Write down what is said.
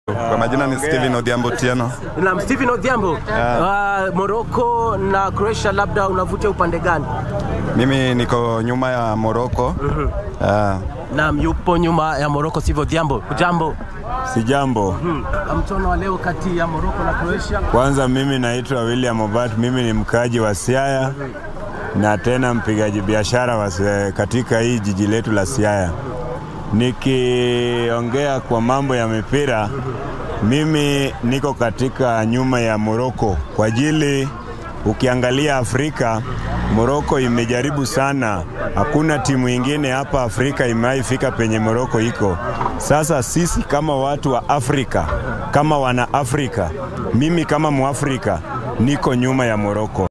Kwa majina ni Steven Odhiambo Tieno. Na Steven Odhiambo, Morocco na Croatia, labda unavutia upande gani? Mimi niko nyuma ya Morocco. Naam, yupo nyuma ya Morocco sivyo Odhiambo? Jambo. Si jambo. Mchuano wa leo kati ya Morocco na Croatia. Kwanza mimi naitwa William Obat, mimi ni mkaji wa Siaya na tena mpigaji biashara katika hii jiji letu la Siaya. Nikiongea kwa mambo ya mipira, mimi niko katika nyuma ya Morocco kwa ajili ukiangalia Afrika, Morocco imejaribu sana. Hakuna timu ingine hapa Afrika imewahifika penye Morocco iko. Sasa sisi kama watu wa Afrika, kama wana Afrika, mimi kama Muafrika niko nyuma ya Morocco.